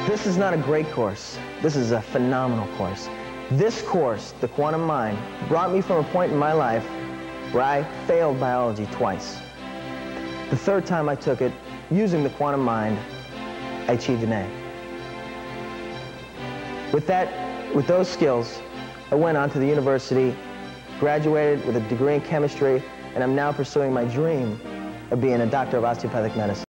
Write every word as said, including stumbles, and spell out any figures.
This is not a great course. This is a phenomenal course. This course, the Quantum Mind, brought me from a point in my life where I failed biology twice. The third time I took it, using the Quantum Mind, I achieved an A. With that, with those skills, I went on to the university, graduated with a degree in chemistry, and I'm now pursuing my dream of being a doctor of osteopathic medicine.